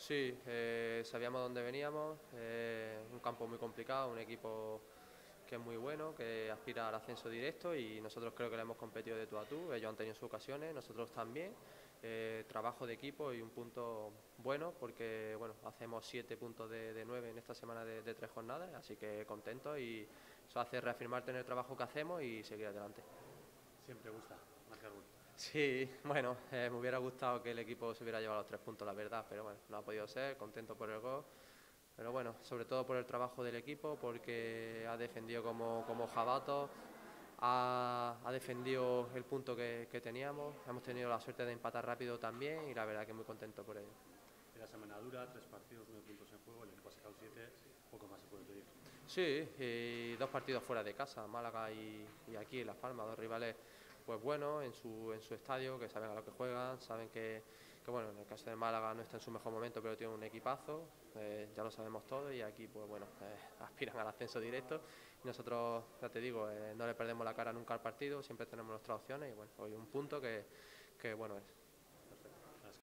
Sí, sabíamos dónde veníamos, un campo muy complicado, un equipo que es muy bueno, que aspira al ascenso directo y nosotros creo que le hemos competido de tú a tú, ellos han tenido sus ocasiones, nosotros también, trabajo de equipo y un punto bueno porque bueno, hacemos 7 puntos de 9 en esta semana de 3 jornadas, así que contentos y eso hace reafirmarte en el trabajo que hacemos y seguir adelante. Siempre gusta marcar gol. Sí, bueno, me hubiera gustado que el equipo se hubiera llevado los 3 puntos, la verdad, pero bueno, no ha podido ser, contento por el gol. Pero bueno, sobre todo por el trabajo del equipo, porque ha defendido como jabatos, ha defendido el punto que teníamos, hemos tenido la suerte de empatar rápido también y la verdad que muy contento por ello. Era semana dura, 3 partidos, 9 puntos en juego, el equipo ha sacado 7, poco más se puede pedir. Sí, y 2 partidos fuera de casa, Málaga y aquí en Las Palmas, dos rivales pues buenos en su estadio, que saben a lo que juegan, saben que bueno, en el caso de Málaga no está en su mejor momento, pero tiene un equipazo, ya lo sabemos todos y aquí pues bueno, aspiran al ascenso directo y nosotros, ya te digo, no le perdemos la cara nunca al partido, siempre tenemos nuestras opciones y bueno, hoy un punto que bueno es.